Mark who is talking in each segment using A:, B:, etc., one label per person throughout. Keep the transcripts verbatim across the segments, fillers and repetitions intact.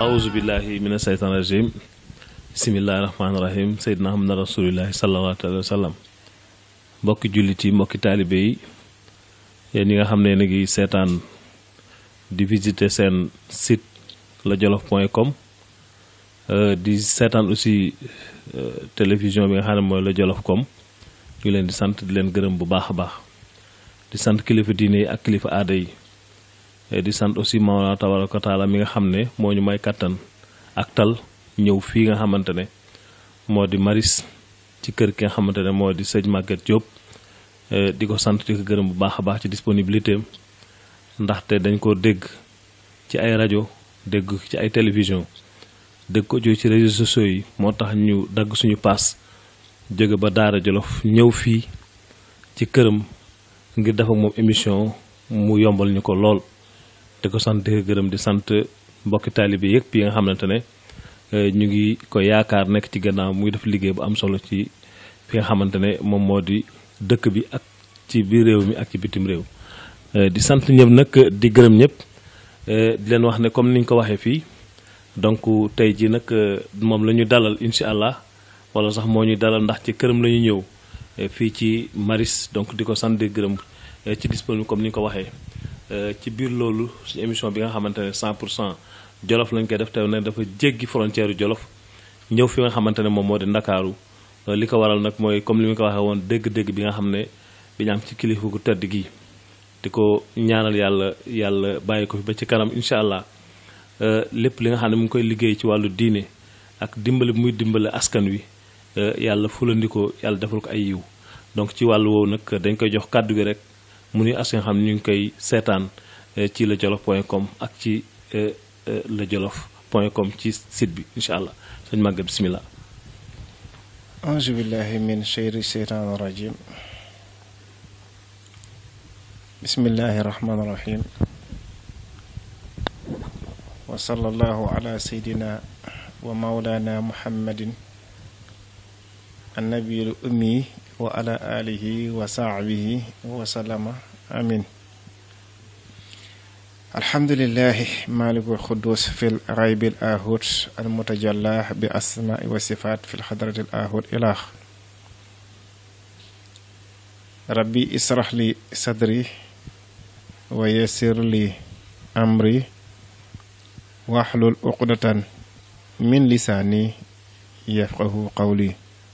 A: أعوذ بالله من الشيطان الرجيم بسم الله الرحمن الرحيم سيدنا محمد رسول الله صلى الله عليه وسلم mbokki jullit yi mbokki taalibe yi yéen ñi nga xam ne na ngi seetaan di visiter seen site lajolof point com di seetaan aussi télévision bi nga xam ne mooy lajolof point com ñu leen di sant di leen gërëm bu baax a baax di sant kilifa diine yi ak kilifa aada yi di sant aussi Mawlana tabaraka taala mi nga xam ne moo ñu may kattan ak tal ñëw fii nga xamante ne moo di Maris ci kër ki nga xamante ne moo di sëñ Maguette Diop di ko sant di ko gërëm bu baax a baax ci disponibilité am ndaxte dañ ko dégg ci ay rajo dégg ci ay télévision dégg ko jóge ci réseaux sociaux yi moo tax ñu dagg suñu paas jóge ba Daara Jolof ñëw fii ci këram ngir def ak moom émission mu yombal ñu ko lool di ko sant di ko gërëm di sant mbokki taalibe yëpp yi nga xamante ne ñu ngi ko yaakaar nekk ci gannaaw muy def liggéey bu am solo ci fi nga xamante ne moom moo di dëkk bi ak ci biir réew mi ak ci bitim réew di sant ñëpp nag di gërëm ñëpp di leen wax ne comme niñ ko waxee fii donc tey ji nag moom la ñu dalal incha allah wala sax moo ñuy dalal ndax ci këram la ñu ñëw fii ci Maris donc di ko sant di gërëm ci disponible comme ni ñu ko waxee ci biir loolu suñu émission bi nga xamante ne cent pour cent Jolof lañ koy def te ne dafa jéggi frontière Jolof ñëw fi nga xamante ne moom moo di Ndakaaru li ko waral nag mooy comme li mu ko waxee woon dégg-dégg bi nga xam ne bi ñu am ci kilifa gu tedd gi di ko ñaanal yàlla yàlla bàyyi ko fi ba ci kanam incha allah lépp li nga xam ne mu ngi koy liggéey ci wàllu diine ak dimbali muy dimbali askan wi yàlla fulandi ko yàlla defal ko ay yiw donc ci wàllu woowu nag dañ koy jox kàddu gi rek mu nuy askan xam ne ñu ngi koy seetaan ci lajolof point com ak ci lajolof point com ci site bi incha allah sëñ Maguette bismillah
B: auzu billahi min shayri sheytaan rajim bismillahi rahmaan rahim wa sallallahu ala seydina wa mawlana muhammadin annabiyul ummi wa ala alihi wa sahbihi wa sallama amin alhamdulillahi malikul xudus fil raybil ahud al mutajalla bi asma'i wa sifat fil hadratil ahud ilah rabbi israh li sadri wa yassir li amri wahlul uqdatan min lisani yafqahu qawli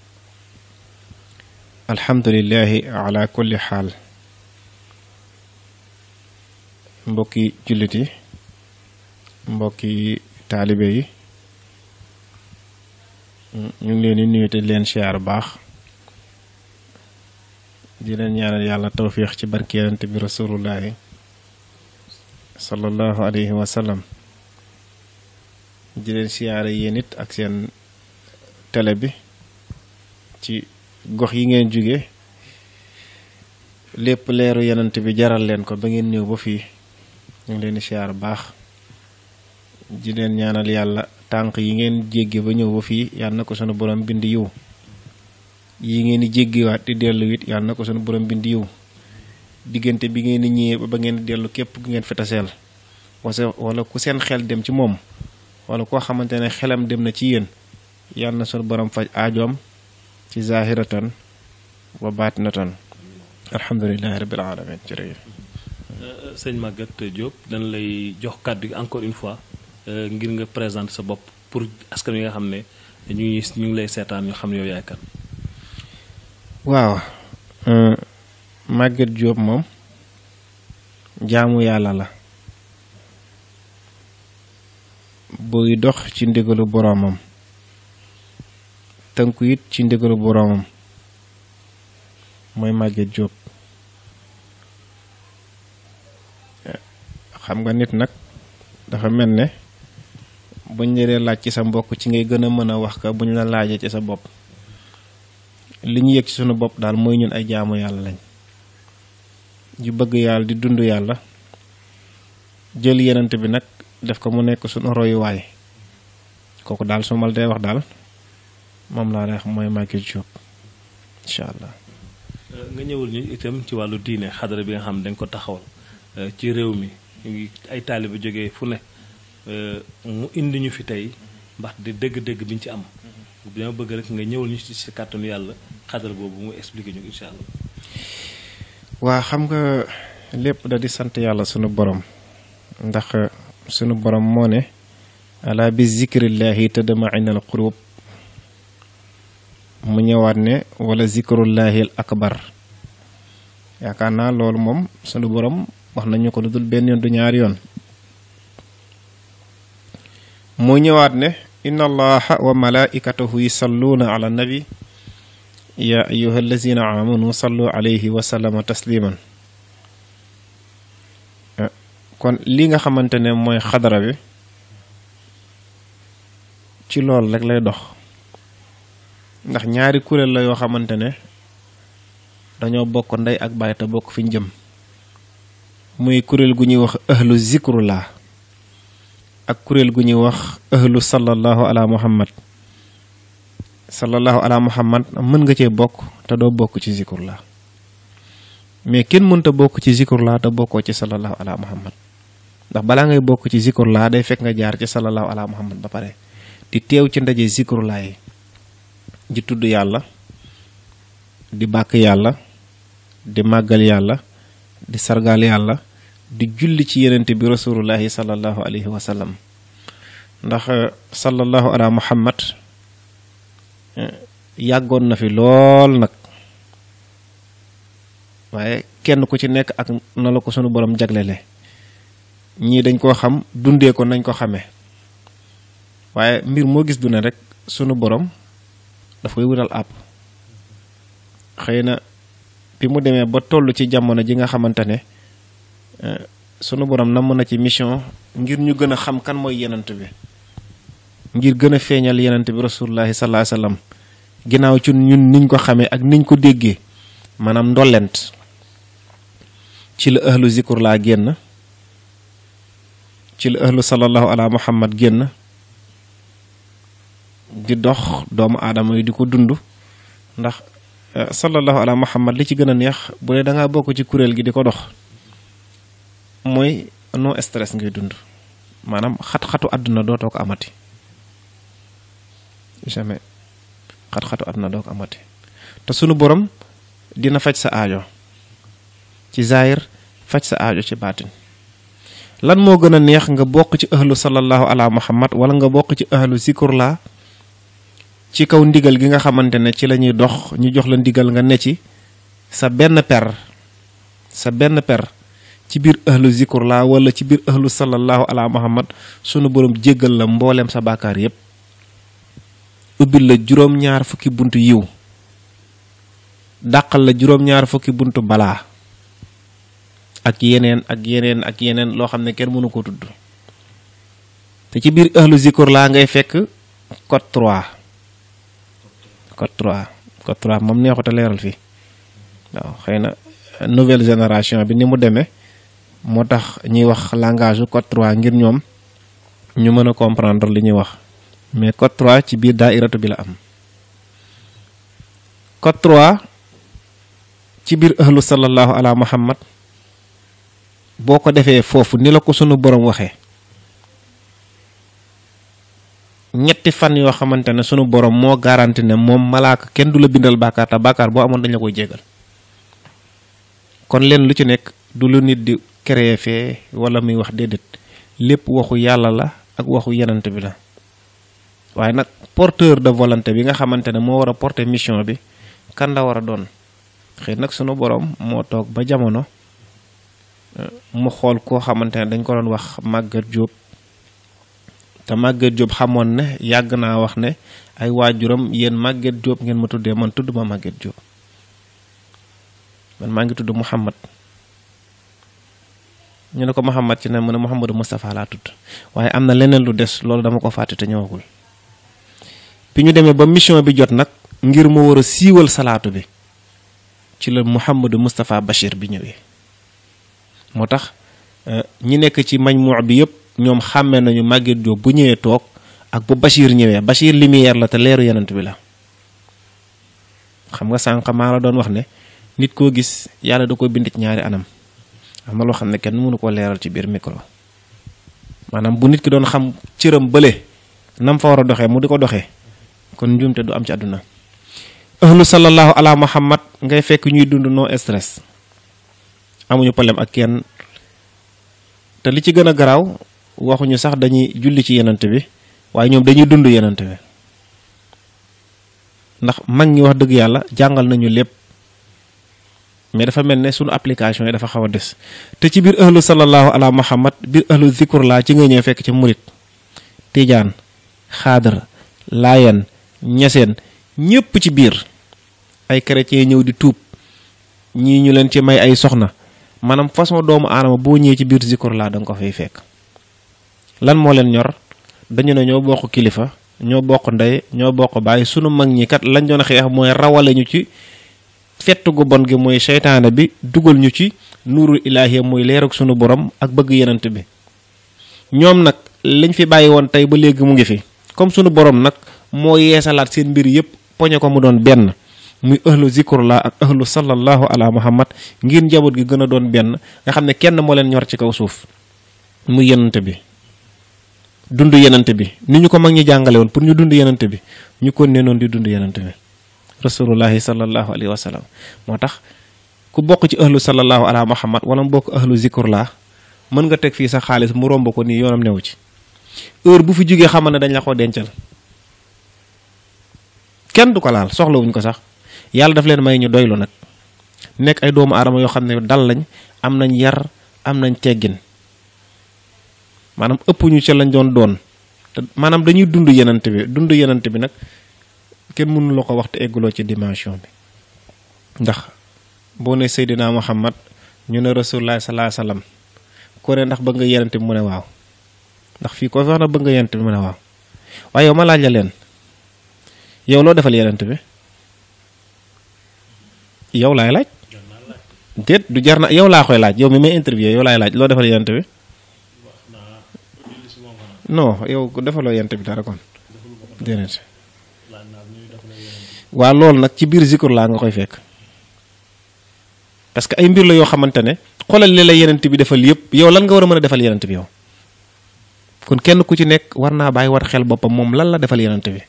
B: alhamdulillahi ala kulli xaal mbokki jullit yi mbokki taalibe yi ñu ngi leen di nuyu te leen siyaar baax di leen ñaanal yàlla tawfiix ci barke Yonent bi rasulullahi sallallahu alayhi wa sallam di leen siyaare yéen it ak seen télé bi ci gox yi ngeen jóge lépp leeru Yonent bi jaral leen ko ba ngeen ñëw ba fii ñu ngi leen di siyaar baax di leen ñaanal yàlla tànk yi ngeen jéggi ba ñëw ba fii yàlla na ko sunu borom bind yiw yi ngeen di jéggiwaat di dellu it yàlla na ko sunu borom bind yiw diggante bi ngeen di ñëwee ba ngeen di dellu képp ku ngeen fetaseel wala ku seen xel dem ci moom wala koo xamante ne xelam dem na ci yéen yàlla na sunu borom faj aajoom ci zahiratan wa baatinatan alhamdulillahi rabbil alamin jërëjëf
A: sëñ Maguette Diop dañ lay jox kàddu gi encore une fois ngir nga présenter sa bopp pour askan wi nga xam ne ñu ngi ñu ngi lay seetaan ñu xam ne yow yaay kan.
B: waaw Maguette Diop moom jaamu yàlla la buy dox ci ndigalu boroomam tënku it ci ndigalu boroomam mooy Maguette Diop. xam nga nit nag dafa mel ne buñ la laaj ci sa mbokk ci ngay gën a mën a wax ka buñ la laajee ci sa bopp li ñu yëg ci sunu bopp daal mooy ñun ay jaamu yàlla lañ yu bëgg yàlla di dund yàlla jël yenant bi nag def ko mu nekk sunu royuwaay kooku daal su ma la dee wax daal moom laa lay wax mooy Maguette Diop incha allah.
A: nga ñëwul ñu itam ci wàllu diine xadara bi nga xam dañ ko taxawal ci réew mi ngi ay taaliba jógee fu ne mu indi ñu fi tey ndax di dégg-dégg biñ ci am dama bëgg rek nga ñëwal ñu ci si kàttanu yàlla xadar boobu mu expliqué ñu incha allah.
B: waa xam nga lépp da di sant yàlla sunu borom ndax sunu borom moo ne ala bi zikrillahi tadmainal qulub mu ñëwaat ne wala zikrullahi al akbar yaakaar naa loolu moom sunu borom wax nañu ko lu dul benn yoon du ñaari yoon mu ñëwaat ne inna allaha wa malaikatahu yusalluuna ala nabi ya ayuha allazina amanu sallu alayhi wa sallama tasliman kon li nga xamante ne mooy xadara bi ci loolu rek lay dox ndax ñaari kuréel la yoo xamante ne dañoo bokk ndey ak baay te bokk fi ñu jëm muy kuréel gu ñuy wax ahlu zikrullah ak kuréel gu ñuy wax ahlu sallallahu ala muhammad sallallahu ala muhammad mën nga cee bokk te doo bokk ci zikrullah mais kenn mënta bokk ci zikrullah te bokkoo ci sallallahu ala muhammad ndax balaa ngay bokk ci zikrullah day fekk nga jaar ci sallallahu ala muhammad ba pare di teew ci ndaje zikrullah yi di tudd yàlla di bàkk yàlla di màggal yàlla di sargal yàlla di julli ci yenente bi rasulullahi sallallahu alayhi wa sallam ndax sallallahu ala muhammad yàggoon na fi lool nag waaye kenn ku ci nekk ak na la ko sunu borom jaglele ñii dañ koo xam dundee ko nañ ko xamee waaye mbir moo gis du ne rek sunu borom daf koy wutal àpp xëy na bi mu demee ba toll ci jamono ji nga xamante ne sunu borom namm na ci mission ngir ñu gën a xam kan mooy yenant bi ngir gën a feeñal yenant bi rasulullahi sallallahu alayhi wasallam ginnaaw ci ñun niñ ko xamee ak niñ ko déggee maanaam ndollent ci la ahlu zikur laa génn ci la ahlu sallallahu ala muhammad génn di dox doomu aadama yi di ko dund ndax sallallahu ala muhammad li ci gën a neex bu dee da ngaa bokk ci kuréel gi di ko dox mooy non stress ngay dund maanaam xat-xatu àdduna dootoo ko amati jamais xat-xatu àdduna doo ko amati te sunu borom dina faj sa aajo ci zaahir faj sa aajo ci baatin lan moo gën a neex nga bokk ci ahlu sallallahu ala muhammad wala nga bokk ci ahlu zikrullah ci kaw ndigal gi nga xamante ne ci la ñuy dox ñu jox la ndigal nga ne ci sa benn per sa benn per ci biir ahlu zikrullah wala ci biir ahlu sallallahu ala muhammad sunu borom jéggal la mbooleem sa baakaar yépp ubbil la juróom-ñaar fukki buntu yiw dàqal la juróom-ñaar fukki buntu balaa ak yeneen ak yeneen ak yeneen loo xam ne kenn mënu ko tudd te ci biir ahlu zikrullah ngay fekk code trois code trois code trois moom neexut a leeral fii waaw xëy na nouvelle génération bi ni mu demee moo tax ñuy wax langage u code trois ngir ñoom ñu mën a comprendre li ñuy wax mais code trois ci biir daairatu bi la am code trois ci biir ahlu sallallahu ala muhammad boo ko defee foofu ni la ko sunu borom waxee ñetti fan yoo xamante ne sunu borom moo garanti ne moom malaaka kenn du la bindal bàkkaar te bàkkaar boo amoon dañ la koy jégal kon leen lu ci nekk du lu nit di créer fee wala muy wax déedéet lépp waxu yàlla la ak waxu yenant bi la waaye nag porteur de volonté bi nga xamante ne moo war a porter mission bi kan la war a doon xëy nag sunu borom moo toog ba jamono mu xool koo xamante ne dañ ko doon wax Maguette Diop te Maguette Diop xamoon ne yàgg naa wax ne ay waajuram yéen Maguette Diop ngeen ma tuddee man tudd ma Maguette Diop man maa ngi tudd Mouhamad ñu ne ko Mouhamad ci ne mu ne Mouhamadou Moustapha laa tudd waaye am na leneen lu des loolu dama ko fàtte te ñëwagul bi ñu demee ba mission bi jot nag ngir mu war a siiwal salaatu bi ci la Mouhamadou Moustapha Bachir bi ñëwee moo tax ñi nekk ci majmuu bi yëpp ñoom xàmmee nañu Maguette Diop bu ñëwee toog ak bu Bachir ñëwee Bachir lumière la te leeru yenant bi la xam nga sànq maa la doon wax ne nit koo gis yàlla da ko bind ci ñaari anam am na loo xam ne kenn mënu koo leeral ci biir micro maanaam bu nit ki doon xam cëram bële nam fa war a doxee mu di ko doxee kon njuumte du am ci àdduna. ahlu sallallahu ala muhammad ngay fekk ñuy dund no stress amuñu problème ak kenn te li ci gën a garaaw waxuñu sax dañuy julli ci yenante bi waaye ñoom dañuy dund yenante bi ndax mag ñi wax dëgg yàlla jàngal nañu lépp mais dafa mel ne suñu application yi dafa xaw a des te ci biir ahlu sallallahu ala muhammad biir ahlu zikur laa ci nga ñëw fekk ci murit tijaan xaadar laayan ñeseen ñépp ci biir ay chrétien ñëw di tuub ñii ñu leen ci may ay soxna maanaam façon doomu aadama boo ñëwee ci biir zikur laa da nga ko fay fekk lan moo leen ñor dañu ne ñoo bokk kilifa ñoo bokk ndey ñoo bokk baay sunu mag ñi kat lañ doon xeex mooy rawale ñu ci fett gu bon gi mooy seytaane bi dugal ñu ci nuuru ilaahiya mooy leer ak sunu borom ak bëgg yenant bi ñoom nag liñ fi bàyyi woon tey ba léegi mu ngi fi comme sunu borom nag moo yeesalaat seen mbir yëpp poñe ko mu doon benn muy ahlu zikrullah ak ahlu sallallahu ala muhammad ngir njaboot gi gën a doon benn nga xam ne kenn moo leen ñor ci kaw suuf muy yenant bi dund yenant bi ni ñu ko mag ñi jàngale woon pour ñu dund yenant bi ñu kon ne noonu di dund yenant bi rasulullahi sallallahu alayhi wa sallam moo tax ku bokk ci ahlu sallallahu ala muhammad wala mu bokk ahlu zikrullah mën nga teg fii sa xaalis mu romb ko nii yoonam newu ci heure bu fi jógee xamal ne dañ la ko dencal kenn du ko laal soxlawuñ ko sax yàlla daf leen may ñu doylu nag nekk ay doomu aadama yoo xam ne dal lañ am nañ yar am nañ teggin maanaam ëpp ñu ca lañ doon doon te maanaam dañuy dund yenante bi dund yenante bi nag kenn mënu la ko wax te egguloo ci dimension bi ndax boo ne Seydina Muhammad ñu ne Rasulullah sallallahu alayhi wasallam ko ne ndax bëgg nga yenante bi mu ne waaw ndax fii ko fi wax na bëgg nga yenante bi mu ne waaw waaye yow ma laaj la leen yow loo defal yenante bi yow laay laaj déet du jar na yow laa koy laaj yow mi may interview yow laay laaj loo defal yenante bi non yow defaloo yenante bi dara kon déedéet waa loolu nag ci biir zikur laa nga koy fekk parce que ay mbir la yoo xamante ne xoolal li la yenante bi defal yëpp yow lan nga war a mën a defal yenante bi yow kon kenn ku ci nekk war naa bàyyi war xel boppam moom lan la defal yenante bi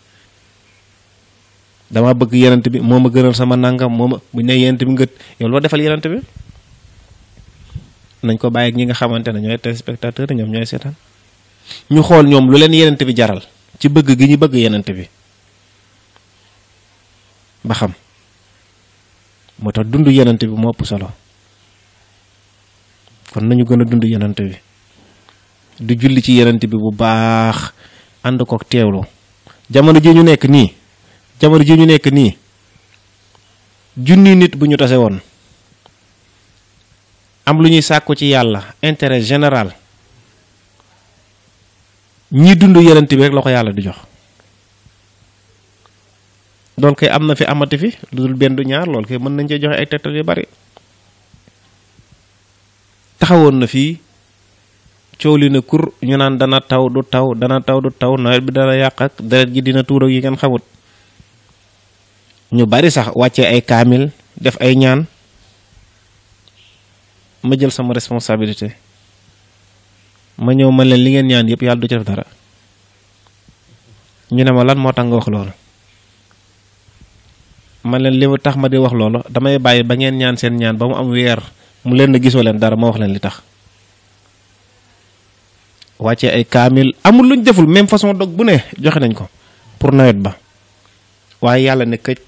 B: dama bëgg yenante bi moo ma gënal sama nangam moo ma bu ñu nee yenante bi ngët yow loo defal yenante bi nañ ko bàyyi ak ñi nga xamante ne ñooy téléspectateur ñoom ñooy seetaan ñu xool ñoom lu leen yenante bi jaral ci bëgg gi ñu bëgg yenante bi ba xam moo tax dund yenante bi moo ëpp solo kon nañu gën a dund yenante bi du julli ci yenante bi bu baax ànd kook teewlu jamono ji ñu nekk nii jamono ji ñu nekk nii junni nit bu ñu tase woon am lu ñuy sàkku ci yàlla intérêt général ñi dund yenante bi rek la ko yàlla di jox loolu kay am na fi amati fi lu dul benn du ñaar loolu kay mën nañ cee joxe ay tegtal yu bari taxawoon na fii coow li na kur ñu naan dana taw du taw dana taw du taw nawet bi dana yàq ak deret gi dina tuur ak yi ngeen xamut ñu bari sax wàccee ay kaamil def ay ñaan ma jël sama responsabilité ma ñëw man leen li ngeen ñaan yëpp yàlla du ci def dara ñu ne ma lan moo tax nga wax loolu man leen li tax ma di wax loolu damay bàyyi ba ngeen ñaan seen ñaan ba mu am weer mu leen na gisoo leen dara ma wax leen li tax wàccee ay kaamil amul luñ deful même façon dog bu ne joxe nañ ko pour nawet ba waaye yàlla ne këj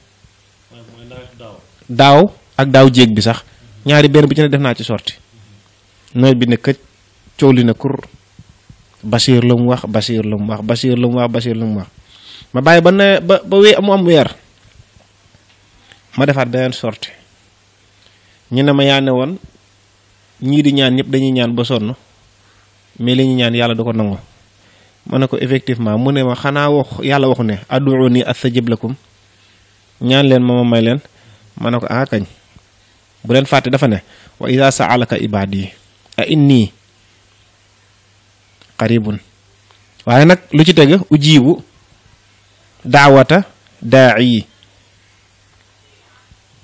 B: daaw ak daaw jéeg bi sax ñaari benn bu ci ne def naa ci sorti nawet bi ne këj coow li na kur Bachir la mu wax Bachir la mu wax Bachir la mu wax Bachir la mu wax ma bàyyi ba ne ba ba wee mu am weer ma defaat beneen sorti ñu ne ma yaa ne woon ñii di ñaan ñëpp dañuy ñaan ba sonn mais li ñu ñaan yàlla du ko nangu ma ne ko effectivement mu ne ma xanaa wax yàlla waxu ne ad'uuni astajib lakum ñaan leen ma ma may leen ma ne ko ah kañ bu leen fàtte dafa ne wa iza sa'alaka ibadi a inni qaribun waaye nag lu ci tege ujibu daawata daa'i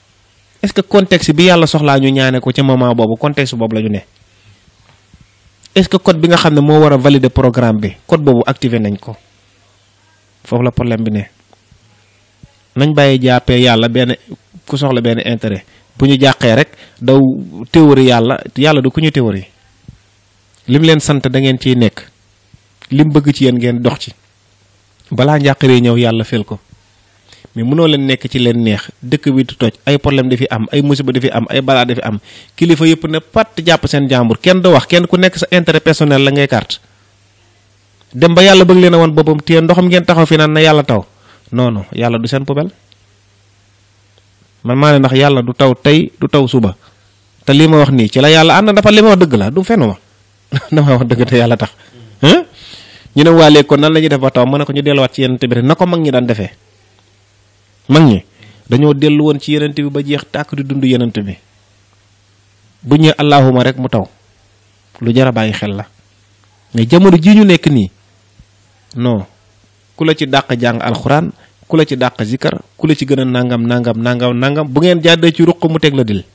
B: est-ce que contexte bi yàlla soxlaa ñu ñaane ko ci moment boobu contexte boobu la ñu ne est-ce que code bi nga xam ne moo war a valider programme bi code boobu activé nañ ko foofu la problème bi ne nañ bàyyi jàppee yàlla benn ku soxla benn intérêt bu ñu jàqee rek daw théorie yàlla yàlla du ku ñu théorie lim leen sant da ngeen ciy nekk lim bëgg ci yéen ngeen dox ci balaa njàqaree ñëw yàlla fel ko mais mënoo leen nekk ci leen neex dëkk bi du toj ay problème dafi am ay musiba dafi am ay balaa dafi am kilifa yëpp ne pat jàpp seen jàmbur kenn du wax kenn ku nekk sa intérêt personnel la ngay carte dem ba yàlla bëgg leen a woon boppam téye ndoxam ngeen taxaw fi naan na yàlla taw non non yàlla du seen poubelle man maa ne ndax yàlla du taw tey du taw suba te lii ma wax nii ci la yàlla ànd dafa li ma wax dëgg la du fenu ma dama wax dëgg te yàlla tax ñu ne waa léegi kon nan la ñuy def ba taw mën na ko ñu delluwaat ci yeneen bi rek na ko mag ñi daan defee mag ñi dañoo dellu woon ci yenent bi ba jeex tàkk di dund yenent bi bu ñëwee allahuma rek mu taw lu jar a bàyyi xel la mais jamono ji ñu nekk nii non ku la ci dàq jàng alxuraan ku la ci dàq zikar ku la ci gën a nangam nangam nangam nangam bu ngeen jàddee ci ruq mu teg la dil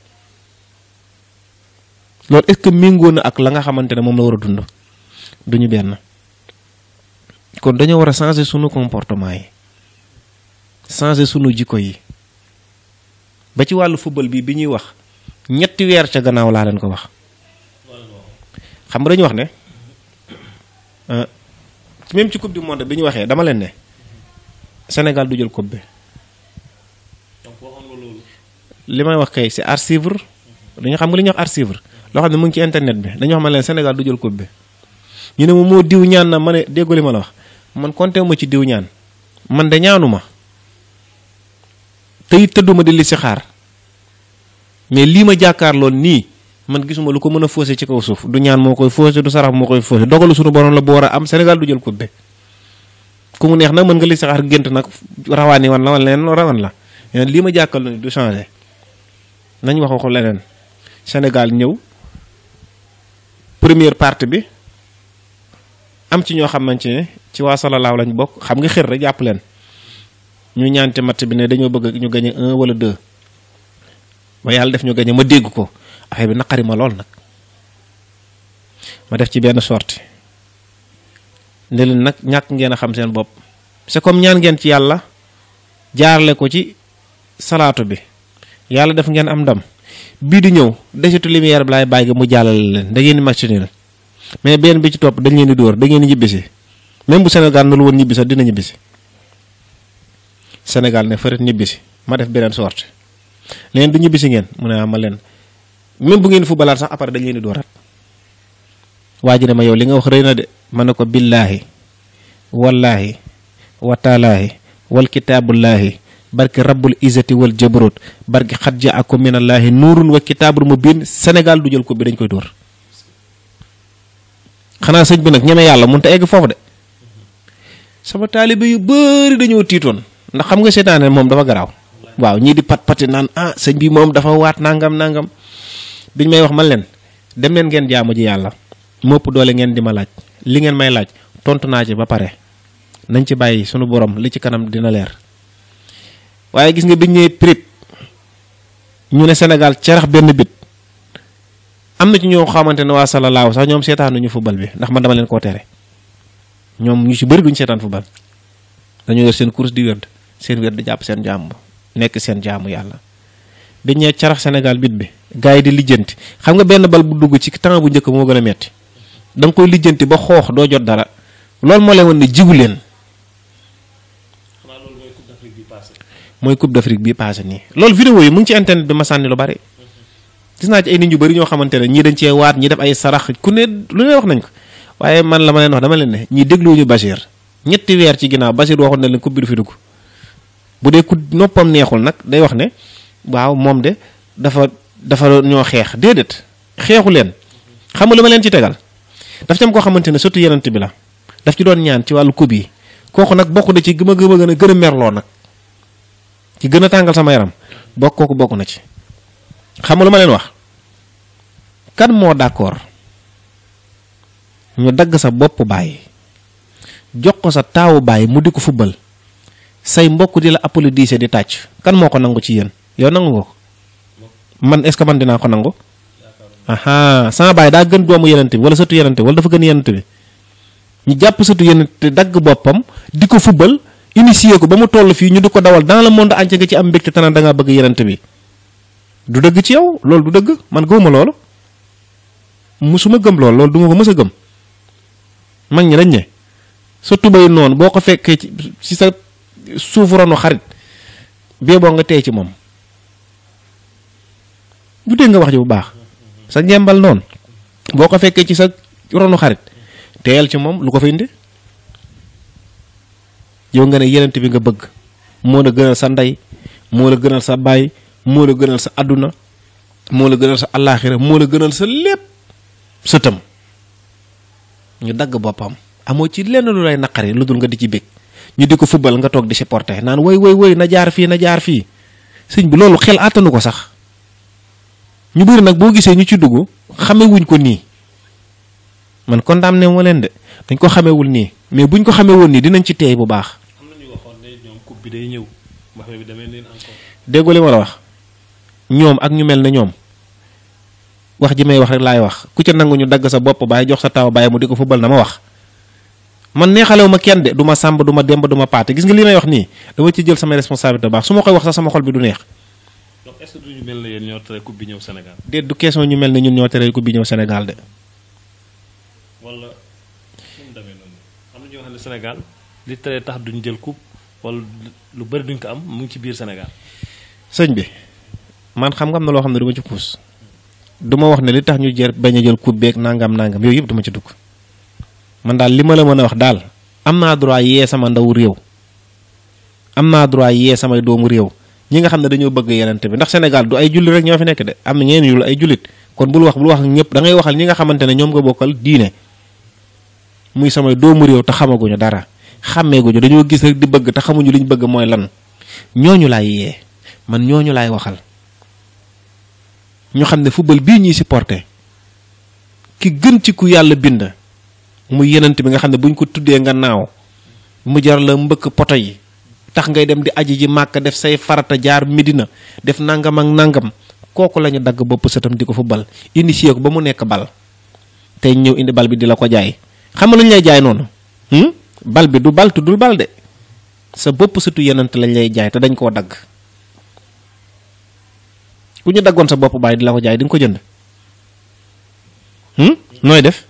B: loolu est-ce que méngoo na ak la nga xamante ne moom la war a dund duñu benn kon dañoo war a changer sunu comportement yi changer sunu jikko yi ba ci wàllu football bi bi ñuy wax ñetti weer ca gannaaw laa leen ko wax xam nga dañu wax ne même ci coupe du monde bi ñu waxee dama leen ne Sénégal du jël coupe bi li may wax kay c'est à suivre dañu xam nga li ñuy wax à suivre loo xam ne mu ngi ci internet bi dañu wax ma leen Sénégal du jël coupe bi ñu ne ma moo diw ñaan na ma ne déggoo li ma la wax man compté ma ci diw ñaan man de ñaanuma tey tëdduma di li si xaar mais lii ma jàkkaarloon nii man gisuma lu ko mën a faussé ci kaw suuf du ñaan moo koy faussé du sarax moo koy faussé dogalu suñu borom la bu war a am Sénégal du jël coupe bi ku mu neex nag mën nga li si xaar gént nag rawaani wan la wan leneen rawan la lii ma jàkkaarloon nii du changé nañ wax waxu leneen Sénégal ñëw première partie bi am ci ñoo xamante ne ci waa salalaaw lañ bokk xam nga xër rek jàpp leen ñu ñaante matt bi ne dañoo bëgg ñu gañe un wala deux ba yàlla def ñu gañe ma dégg ko affaire bi naqari ma lool nag ma def ci benn sortie ne leen nag ñàkk ngeen a xam seen bopp c'est comme ñaan ngeen ci yàlla jaarale ko ci salaatu bi yàlla def ngeen am ndam bii di ñëw desitu lumière bi laay bàyyi mu jàllale leen da ngeen di match nul mais benn bi ci topp dañ leen di dóor da ngeen di ñibbisi même bu Sénégal na lu woon ñibbisi dina ñibbisi Sénégal ne fëret ñibbisi ma def beneen sorte leen du ñibbisi ngeen mu ne ma leen même bu ngeen fu balaat sax après dañ leen di dóoraat waa ji ne ma yow li nga wax rëy na de ma ne ko billaahi wallaahi wataalaahi wal kitaabullaahi barki rabbul izzati wal jabarut barki xat jaakum minallaahi nuurun wa kitaabul mubiin Sénégal du jël ko bi dañ koy dóor xanaa sëñ bi nag ñeme yàlla mënut a egg foofu de sama taalibe yu bëri dañoo tiitoon ndax xam nga seetaane moom dafa garaaw waaw ñii di pat pati naan ah sëñ bi moom dafa waat nangam nangam biñ may wax man leen dem leen ngeen jaamu ji yàlla mopp doole ngeen di ma laaj li ngeen may laaj tontu naa ci ba pare nañ ci bàyyi sunu borom li ci kanam dina leer waaye gis nga biñ ñëwee prip ñu ne Sénégal cerax benn bit am na ci ñoo xamante ne waa salalaaw sax ñoom seetaanuñu football bi ndax man dama leen koo tere ñoom ñu ci bëri duñu seetaan football dañoo yor seen course di wérd seen wérd di jàpp seen jaamu nekk seen jaamu yàlla biñ ñëwee carax Sénégal bit bi gars yi di lijjanti xam nga benn bal bu dugg ci temps bu njëkk moo gën a metti da nga koy lijjanti ba xoox doo jot dara loolu moo leen woon ne jigu leen mooy coupe d'Afrique bi passé nii loolu vidéo yi mu ngi ci internet bi ma sànni lu bari gis naa ci ay nit ñu bari ñoo xamante ne ñii dañ cee waat ñii def ay sarax ku ne lu ne wax nañ ko waaye man la ma leen wax dama leen ne ñii dégluwuñu Bachir ñetti weer ci ginnaaw Bachir waxoon na leen coupe bi du fi dugg bu dee ku noppam neexul nag day wax ne waaw moom de dafa dafa ñoo xeex déedéet xeexu leen xam nga lu ma leen ci tegal daf ci am koo xamante ne surtout yenent bi la daf ci doon ñaan ci wàllu coupe yi kooku nag bokk na ci gëm a gëm a gën a gën a merloo nag ci gën a tàngal sama yaram bokk kooku bokk na ci xam nga lu ma leen wax kan moo d'accord ñu dagg sa bopp baay jox ko sa taawu baay mu di ko football say mbokk di la applaudissé di tàcc kan moo ko nangu ci yéen yow nangu nga ko man est-ce que man dinaa ko nangu aha sama baay daa gën doomu yenente bi wala sëtu yenente bi wala dafa gën yenente bi ñu jàpp sëtu yenente dagg boppam di ko fubal initié ko ba mu toll fii ñu di ko dawal dans le monde entier nga ci am mbégte tanaan da ngaa bëgg yenente bi du dëgg ci yow loolu du dëgg man gëwuma loolu musuma gëm loolu loolu du ma ko mës a gëm mag ñi dañ ne sa tubay noonu boo ko fekkee ci ci sa suufu ronu xarit bee boo nga tey ci moom bu dégg nga wax ji bu baax sa njembal noonu boo ko fekkee ci sa ronu xarit teyal ci moom lu ko fa indi yow nga ne yenent bi nga bëgg moo la gënal sa ndey moo la gënal sa baay moo la gënal sa àdduna moo la gënal sa allaaxira moo la gënal sa lépp sa tëm ñu dagg boppam amoo ci lenn lu lay naqari lu dul nga di ci bég ñu di ko fubal nga toog di supporter naan woy woy woy na jaar fii na jaar fii sëñ bi loolu xel àttanu ko sax ñu bëri nag boo gisee ñu ci dugg xamewuñ ko nii man condamné moo leen de dañ ko xamewul nii mais buñ ko xamee woon nii dinañ ci teey bu baax.
A: am na ñu waxoon ne ñoom coupe bi day ñëw wax bi demee leen encore.
B: déggoo li ma la wax ñoom ak ñu mel ne ñoom wax ji may wax rek laay wax ku ca nangu ñu dagg sa bopp baay jox sa taw baay mu di ko fubal na ma wax man neexalewu ma kenn de du ma sàmb du ma demb du ma paate gis nga li may wax nii dama ci jël samay responsabilité baax su ma koy wax sax sama xol bi du neex.
A: donc est-ce que duñu mel ne yéen ñoo tere coupe bi ñëw Sénégal.
B: déet du question ñu mel ne ñun ñoo tere coupe bi ñëw Sénégal de.
A: wala nu mu demee noonu am na ñoo xam ne Sénégal li tere tax duñ jël coupe wala lu bëri duñ ko am mu ngi ci biir Sénégal.
B: sëñ bi man xam nga am na loo xam ne du ma ci puus du ma wax ne li tax ñu jël bañ a jël coupe beeg nangam nangam yooyu yëpp du ma ci dugg man daal li ma la mën a wax daal am naa droit yee sama ndaw réew am naa droit yee samay doomu réew ñi nga xam ne dañoo bëgg yenente bi ndax Sénégal du ay jullit rek ñoo fi nekk de am na ñeen yu ay jullit kon bul wax bul wax ak ñëpp da ngay waxal ñi nga xamante ne ñoom nga bokkal diine muy samay doomu réew te xamaguñu dara xàmmeeguñu dañoo gis rek di bëgg te xamuñu liñ bëgg mooy lan ñooñu laay yee man ñooñu laay waxal ñu xam ne football bii ñuy supporté ki gën ci ku yàlla bind muy yenent bi nga xam ne buñ ko tuddee nga naaw mu jar la mbëkk poto yi tax ngay dem di aji ji màkk def say farata jaar Medina def nangam ak nangam kooku la ñu dagg bopp sëtam di ko football initié ko ba mu nekk bal tey ñëw indi bal bi di la ko jaay xam nga lu ñu lay jaay noonu bal bi du bal tuddul bal de sa bopp sëtu yenent lañ lay jaay te dañ koo dagg ku ñu daggoon sa bopp baay di la ko jaay di nga ko jënd nooy def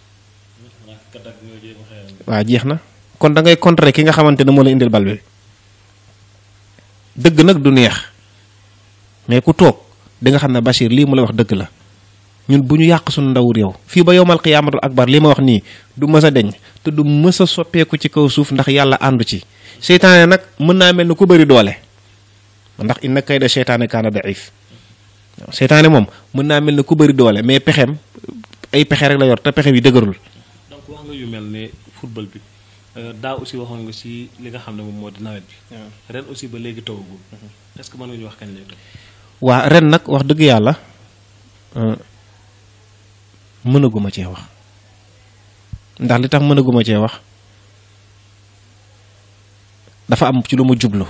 B: waa jeex na kon da ngay contrer ki nga xamante ne moo la indil bal bi dëgg nag du neex mais ku toog di nga xam ne Bachir lii mu la wax dëgg la ñun bu ñu yàq suñu ndaw réew fii ba yowmal qiyaamatul akbar lii ma wax nii du mës a deñ te du mës a soppeeku ci kaw suuf ndax yàlla àndu ci seytaane nag mën naa mel ni ku bëri doole ndax inna kayda seytaane kaana daif seytaane moom mën naa mel ni ku bëri doole mais pexeem ay pexe rek la yor te pexe bi dëgërul.
A: donc wax nga yu mel ne football bi daaw aussi waxoon nga ci li nga xam ne moom moo di nawet bi. ren aussi ba léegi tawagul. est-ce que mën nga ñu wax kañ lay taw.
B: waa ren nag wax dëgg yàlla mënaguma cee wax ndax li tax mënaguma cee wax dafa am ci lu ma jublu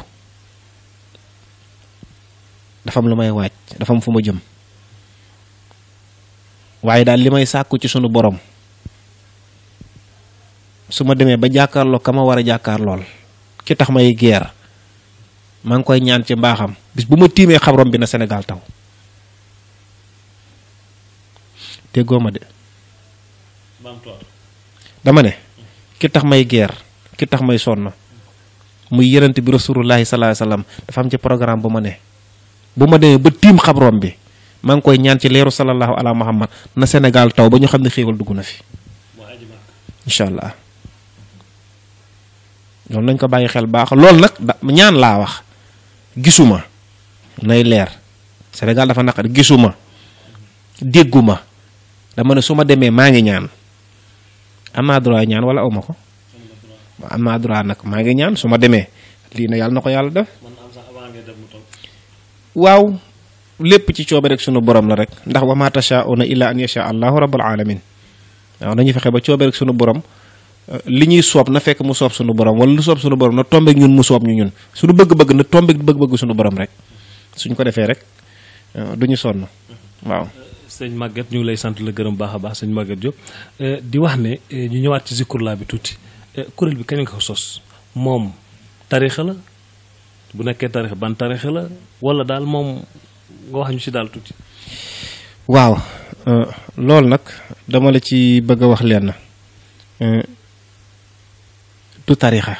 B: dafa am lu may waaj dafa am fu ma jëm waaye daal li may sàkku ci sunu borom su ma demee ba jàkkaarloo ka ma war a jàkkaar lool ki tax may geer maa ngi koy ñaan ci mbaaxam bis bu ma tiimee xabrom bi na Sénégal taw déggoo ma de dama ne ki tax may geer ki tax may sonn muy yenent bi rasulullahi sallallahu alayhi wasallam dafa am ci programme bu ma ne bu ma demee ba tiim xabrom bi maa ngi koy ñaan ci leeru sallallahu ala muhammad na Sénégal taw ba ñu xam ne xéewal dugg na fi incha allah loolu nañ ko bàyyi xel baax loolu nag da ñaan laa wax gisuma nay leer Sénégal dafa naqari gisuma dégguma dama ne su ma demee maa ngi ñaan am naa droit ñaan wala awma ko am naa droit nag maa ngi ñaan su ma demee lii na yàlla na ko yàlla def waaw lépp ci coobe rek sunu borom la rek ndax wa ma tashaa'una illa an yasha allahu rabbul alamin waaw nañu fexe ba coobe rek sunu borom li ñuy soob na fekk mu soob sunu borom wala lu soob sunu borom na tombeek ñun mu soob ñu ñun suñu bëgg-bëgg na tombeek bëgg-bëgg sunu borom rek suñ ko defee rek duñu sonn waaw.
A: sëñ Maguette ñu ngi lay sant la gërëm baax a baax sëñ Maguette Diop di wax ne ñu ñëwaat ci Zikrullah bi tuuti kuréel bi kañ nga ko sos moom tarixa la bu nekkee tarixa ban tarixa la wala daal moom nga wax ñu ci daal tuuti.
B: waaw loolu nag dama la ci bëgg a wax leen du tarixa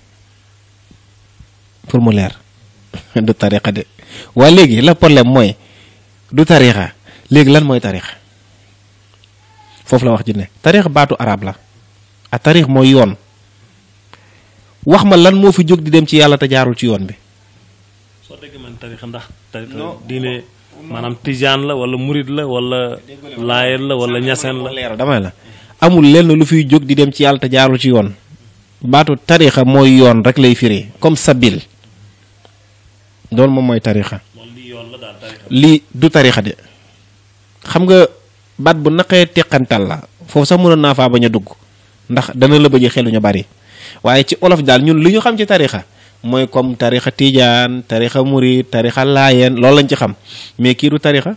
B: pour mu leer du tarixa de waa léegi la problème mooy du tarixa léegi lan mooy tarixa foofu la wax ji ne tarixa baatu arab la a tarix mooy yoon wax ma lan moo fi jóg di dem ci yàlla te jaarul ci yoon bi.
A: soo déggee man tarixa ndax tarixa diine maanaam tijaan la wala murid la wala laayeen la wala ñaseen la.
B: leer damay la amul lenn lu fiy jóg di dem ci yàlla te jaarul ci yoon baatu tarixa mooy yoon rek lay firi comme sabil loolu moom mooy tarixa lii du tarixa de xam nga baat bu naqee teqantal la foofu sax mënoon naa faa bañ a dugg ndax dana la bëjee xelu ñu bari waaye ci olof daal ñun li ñu xam ci tarixa mooy comme tarixa tijaan tarixa murid tarixa laayeen loolu lañ ci xam mais kii du tarixa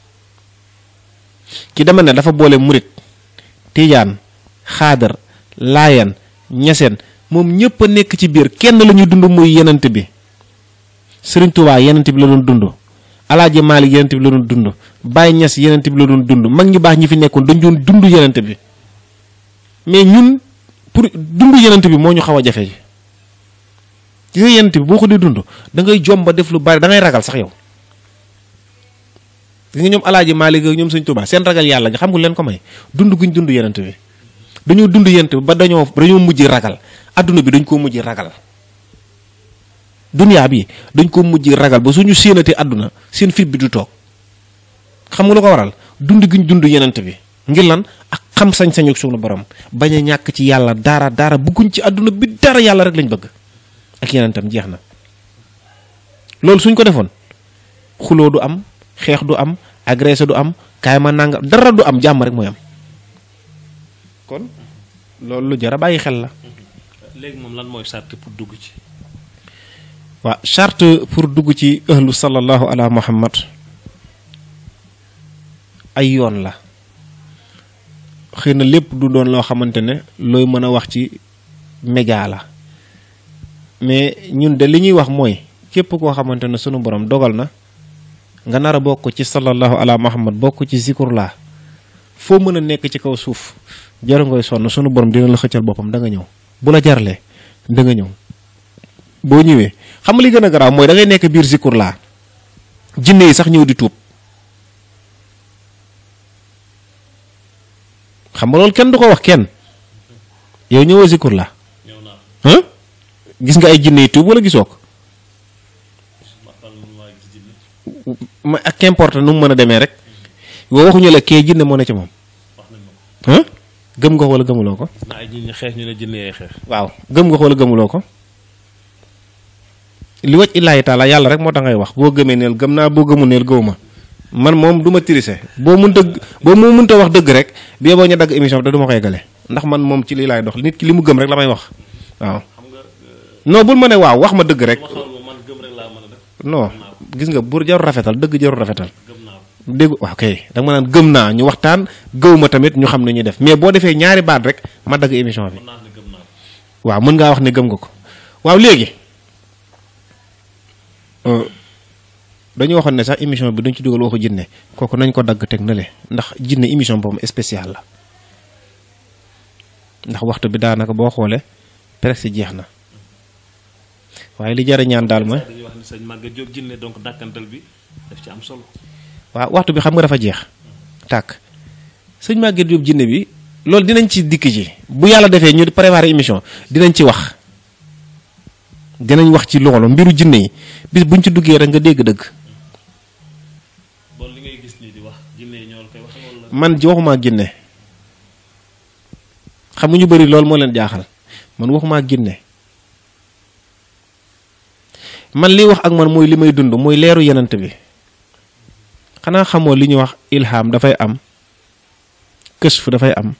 B: ki dama ne dafa boole murid tijaan xaadar laayeen ñaseen moom ñëpp a nekk ci biir kenn la ñu dund muy yenant bi Sëriñ Tuubaa yenant bi la doon dund Alaaji Maalik yenant bi la doon dund Baay Ñas yenant bi la doon dund mag ñu baax ñi fi nekkoon dañ doon dund yenant bi mais ñun pour dund yenant bi moo ñu xaw a jafe ji gis nga yenant bi boo ko dee dund da ngay jomba def lu bari da ngay ragal sax yow gis nga ñoom Alaaji Maalik ak ñoom Sëriñ Tuubaa seen ragal yàlla nga xam nga leen ko may dund guñ dund yenant bi dañoo dund yenant bi ba dañoo dañoo mujj ragal adduna bi dañ koo mujj ragal duniyaa bi dañ ko mujj ragal ba suñu séenatee àdduna seen fit bi du toog xam nga lu ko waral dund gi ñu dund yenent bi ngir lan ak xam sañ-sañu suñu borom bañ a ñàkk ci yàlla dara dara bëgguñ ci àdduna bi dara yàlla rek lañ bëgg ak yenentam jeex na loolu suñ ko defoon xuloo du am xeex du am agressé du am kaay ma nanga dara du am jàmm rek mooy am kon loolu lu jar a bàyyi xel la.
A: léegi moom lan mooy charte pour dugg ci.
B: waaw charte pour dugg ci ahlu sallallahu ala muhammad ay yoon la xëy na lépp du doon loo xamante ne looy mën a wax ci média la mais ñun de li ñuy wax mooy képp koo xamante ne sunu borom dogal na nga nar a bokk ci sallallahu ala muhammad bokk ci zikrullah foo mën a nekk ci kaw suuf jaru ngoy sonn sunu borom dina la xëccal boppam da nga ñëw bu la jarlee da nga ñëw boo ñëwee xam nga li gën a garaaw mooy da ngay nekk biir zikrullah jinne yi sax ñëw di tuub xam nga loolu kenn du ko wax kenn yow ñëwoo zikrullah ah gis nga ay jinne yi tuub wala gisoo ko ma ak qu'importe nu mu mën a demee rek yow waxuñu la kee jinne moo ne ci moom ah gëm nga ko wala gëmuloo ko.
A: ay jinne xeex ñu ne jinne ay xeex.
B: waaw gëm nga ko wala gëmuloo ko. li wacc illaahi taala yàlla rek moo tax ngay wax boo gëmee neel gëm naa boo gëmu neel gëw ma man moom du ma tirise boo munta boo moo munta wax dëgg rek bi boo ñu dagg émission bi te du ma koy gale ndax man moom ci lii laay dox nit ki li mu gëm rek la may wax waaw. non bul ma ne waaw wax ma dëgg rek. non gis nga bur jarul rafetal dëgg jarul rafetal. dégg waaw kay da nga ma naan gëm naa ñu waxtaan gëw ma tamit ñu xam ne ñuy def mais boo defee ñaari baat rek ma dagg émission bi waaw mën ngaa wax ne gëm nga ko waaw léegi. dañu waxoon ne sax émission bi duñ ci dugal waxu jinne kooku nañ ko dagg teg na le ndax jinne émission boobu spécial la ndax waxtu bi daanaka boo xoolee presque jeex na waaye li jar a ñaan daal mooy.
A: dañuy wax ne sëñ Maguette Diop jinne donc dàkkantal bi daf ci am solo.
B: waaw waxtu bi xam nga dafa jeex tàkk sëñ Maguette Diop jinne bi loolu dinañ ci dikk ji bu yàlla defee ñu préparer émission dinañ ci wax. dinañ wax ci loolu mbiru jinne yi bis buñ ci duggee rek nga dégg dëgg.
A: bon li ngay gis nii di wax jinne yi ñoo koy wax wala.
B: man ji waxuma ak jinne xam nga ñu bëri loolu moo leen jaaxal man waxuma ak jinne man liy wax ak man mooy li may dund mooy leeru yenant bi xanaa xamoo li ñuy wax ilham dafay am kësf dafay am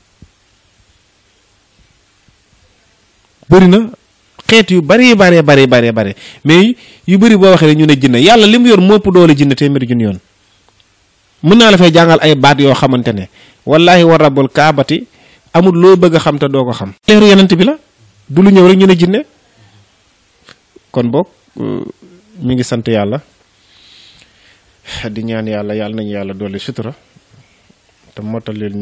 B: bëri na. xeet yu bari bari bari bari bari mais yu bëri boo waxee ñu ne jinne yàlla li mu yor moo ëpp doole jinne téeméeri junni yoon mën naa la fay jàngal ay baat yoo xamante ne wallahi wa rabbul kaabati amul loo bëgg a xam te doo ko xam. leeru yenent bi la du lu ñëw rek ñu ne jinne kon boog mi ngi sant yàlla di ñaan yàlla yàlla nañu yàlla dolli sutura te motal leen